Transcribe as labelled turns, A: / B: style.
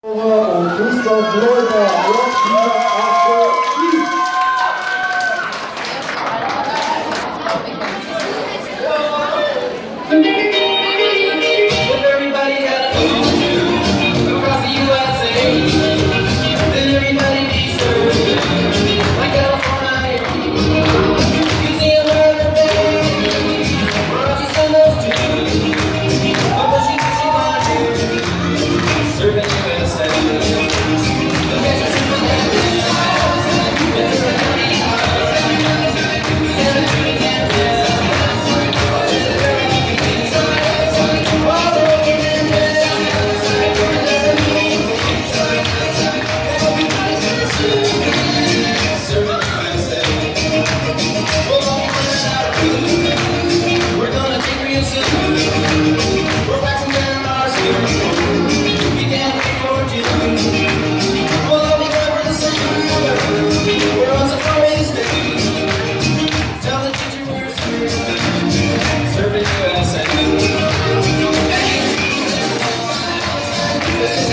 A: Und Christoph Leuter, dieser erste Sieg.
B: Everybody had food across the USA. Then everybody deserved like California. You see a murder baby, brought you some of those too. What was she gonna do? Serving USA. Serving USA.